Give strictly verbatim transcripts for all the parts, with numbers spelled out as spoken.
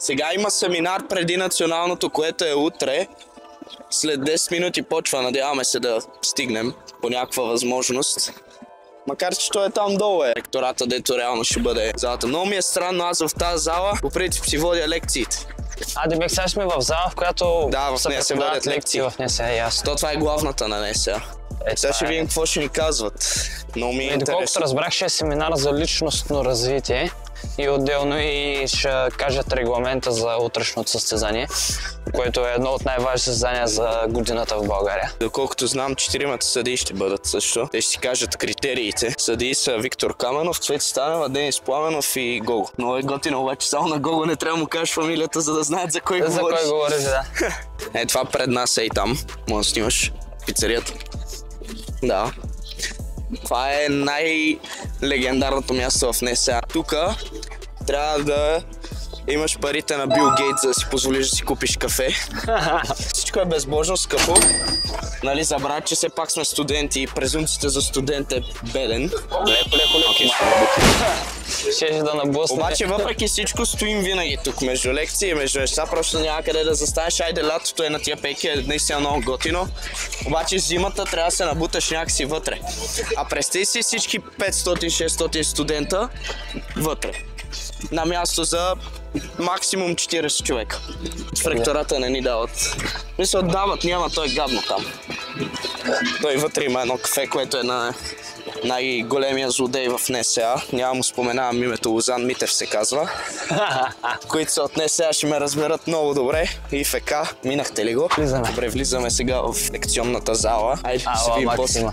Сега има семинар преди националното, което е утре. След десет минути почва, надяваме се да стигнем по някаква възможност. Макар че той е там долу е ректората, дето реално ще бъде залата. Много ми е странно, аз в тази зала по принцип си водя лекциите. А, демек сега сме в зала, в която да, в нея се водят лекции. В нея сега е ясно. То това е главната на НСА. Е, сега ще е... видим какво ще ни казват. Но ми е интересно. Доколкото разбрах, ще е семинар за личностно развитие и отделно и ще кажат регламента за утрешното състезание, което е едно от най-важните състезания за годината в България. Доколкото знам, четиримата съдии ще бъдат също. Те ще си кажат критериите. Съдии са Виктор Каменов, Цвети Станева, Денис Пламенов и Гого. Но е готино, обаче само на Гого не трябва да му кажеш фамилията, за да знаят за кой за говориш. За кой говориш, да. Е, това пред нас е и там. Може да снимаш пицарията. Да. Това е най-легендарното място в НСА. Тук трябва да имаш парите на Бил Гейтс, за да си позволиш да си купиш кафе. Всичко е безбожно скъпо. Нали, забравя, че все пак сме студенти и презумцията за студент е беден. Леко, леко, леко. Ще да наблъсне. Обаче въпреки всичко стоим винаги тук между лекции и между неща, просто няма къде да застанеш. Айде, лятото е на тия пейки, е наистина много готино. Обаче зимата трябва да се набуташ някакси вътре. А представи си всички петстотин-шестстотин студента вътре. На място за максимум четирийсет човека. В ректората не ни дават. Мисля, дават, няма, той е гадно там. Той вътре има едно кафе, което е на най-големия злодей в НСА. Няма му споменавам името, Лозан Митев се казва. Които са от НСА ще ме разберат много добре. И ФК, минахте ли го? Влизаме. Добре, влизаме сега в лекционната зала. Айде, ще се видим после.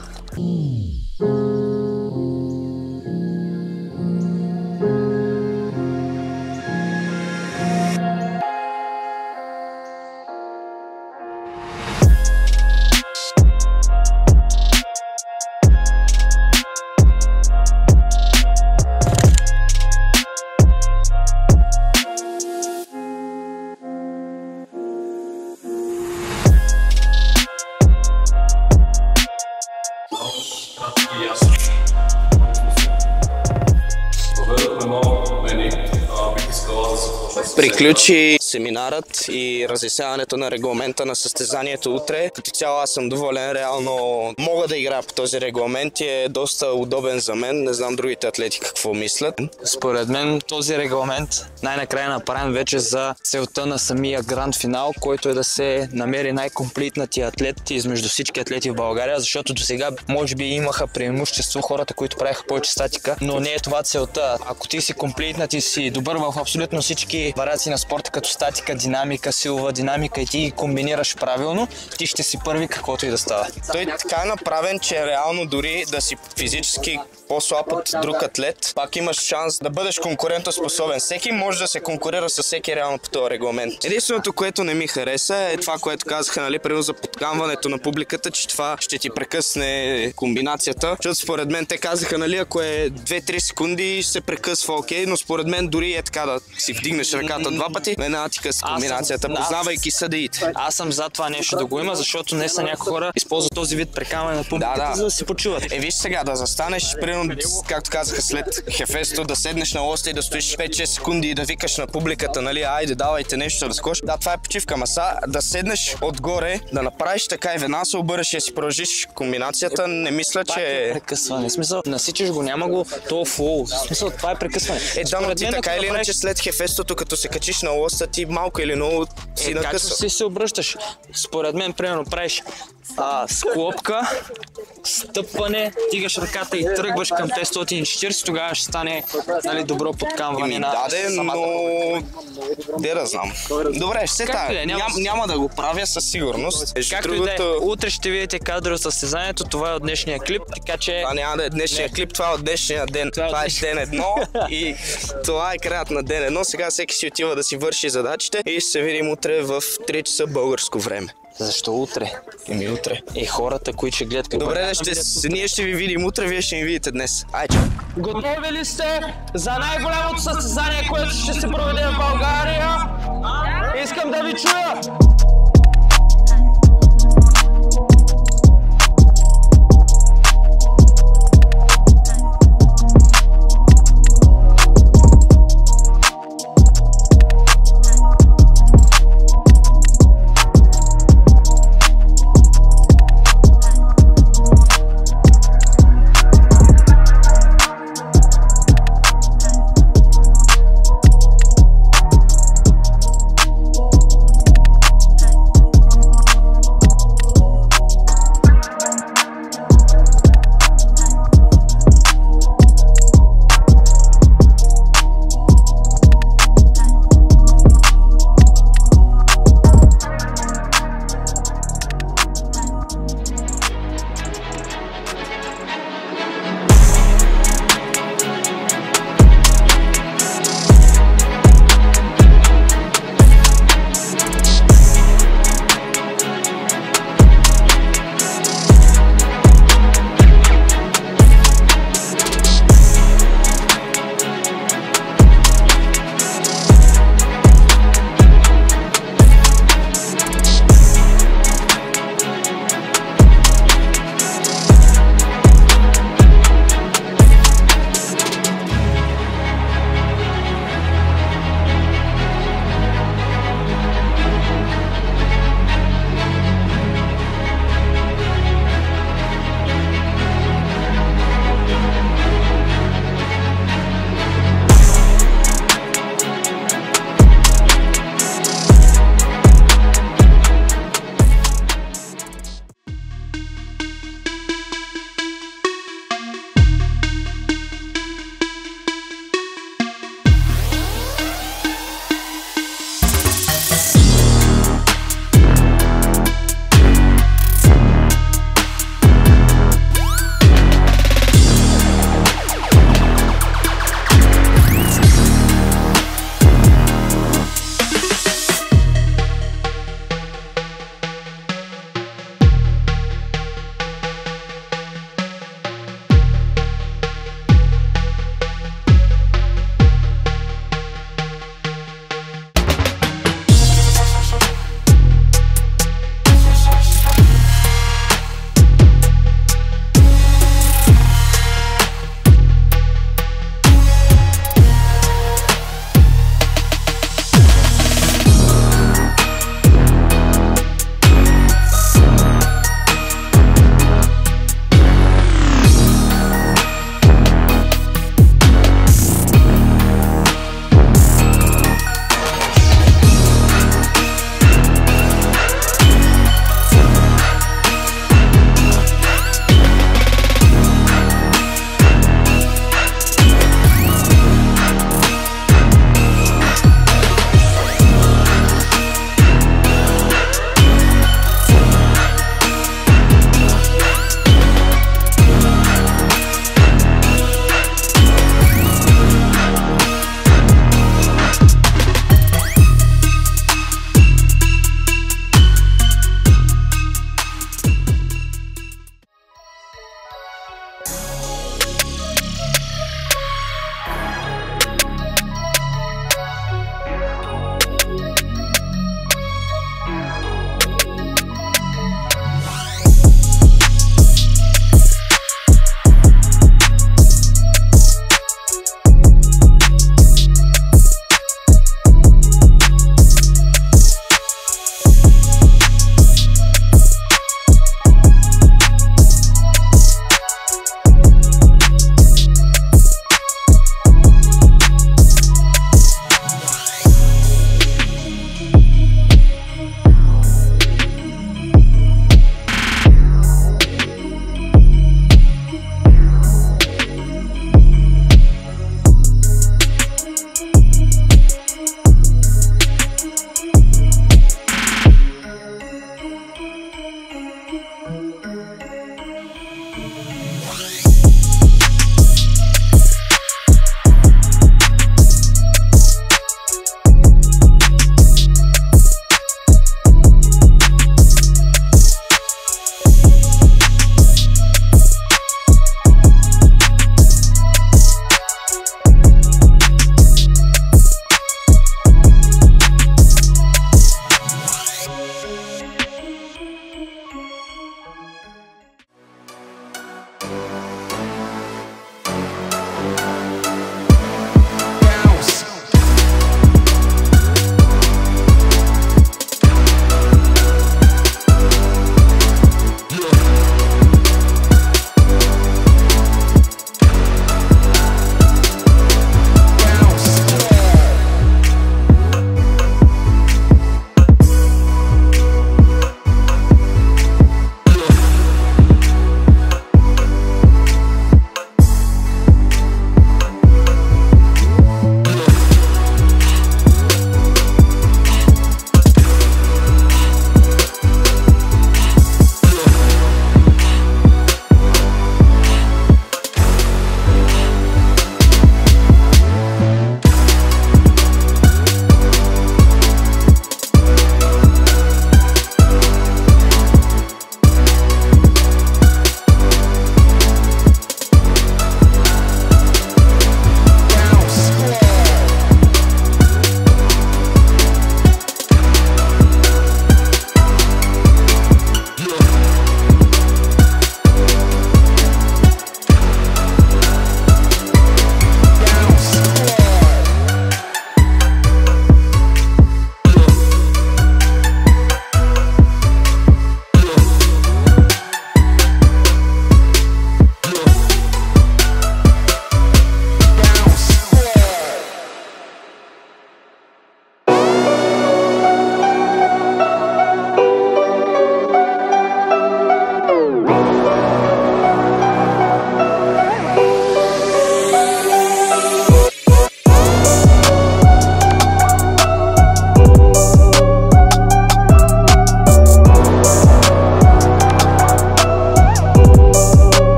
Приключи семинарът и разясняването на регламента на състезанието утре. Като цяло аз съм доволен, реално мога да играя по този регламент и е доста удобен за мен. Не знам другите атлети какво мислят. Според мен този регламент най-накрая е направен вече за целта на самия гранд финал, който е да се намери най-комплитнатия атлет измежду всички атлети в България, защото до сега може би имаха преимущество хората, които правиха повече статика, но не е това целта. Ако ти си комплитнат и си добър в абсолютно всички вариации на спорта, като статика, динамика, силова динамика и ти ги комбинираш правилно, ти ще си първи каквото и да става. Той така е направен, че реално дори да си физически по-слаб от друг атлет, пак имаш шанс да бъдеш конкурентоспособен. Всеки може да се конкурира с всеки реално по този регламент. Единственото, което не ми хареса е това, което казаха, нали, примерно за подкамването на публиката, че това ще ти прекъсне комбинацията. Защото според мен те казаха, нали, ако е две-три секунди се прекъсва окей, но според мен дори е така да си вдигнеш ръката два пъти, веднага ти къса комбинацията, познавайки съдиите. Аз съм за това нещо да го има, защото не са някои хора използват този вид прекамване на публиката, да, да. За да се почуват. Е, виж сега, да застанеш, примерно, както казаха след хефесто, да седнеш на лоста и да стоиш пет-шест секунди и да викаш на публиката, нали, айде, давайте нещо да скош. Да, това е почивка, ама са да седнеш отгоре, да направиш така и веднага се обърнеш и си продължиш комбинацията, не мисля, че е прекъсване. В смисъл, насичаш го, няма го то фул. В смисъл, това е прекъсване. Е, да, но ти така или иначе след хефестото, като се качиш на лоста, ти малко или много си е, накъсва. Както си се обръщаш. Според мен, примерно, правиш а, склопка, стъпване, тигаш ръката и тръгваш към петстотин и четирийсет, тогава ще стане, нали, добро подкамване на даде, но де да знам. Добре, ще тая. Е, няма... няма да го правя със сигурност. Както другото... и да е, утре ще видите кадър от състезанието, това е от днешния клип, така че... Това няма да е днешния не. клип, това е от днешния ден. Това, това е ден едно и това е краят на ден едно. Сега всеки си отива да си върши задачите и ще се видим утре в три часа българско време. Защо утре? Еми утре. И хората, които ще гледат... Добре, да ще, ние ще ви видим утре, вие ще ни видите днес. Айде. Готови ли сте за най-голямото състезание, което ще се проведе в България? Искам да ви чуя!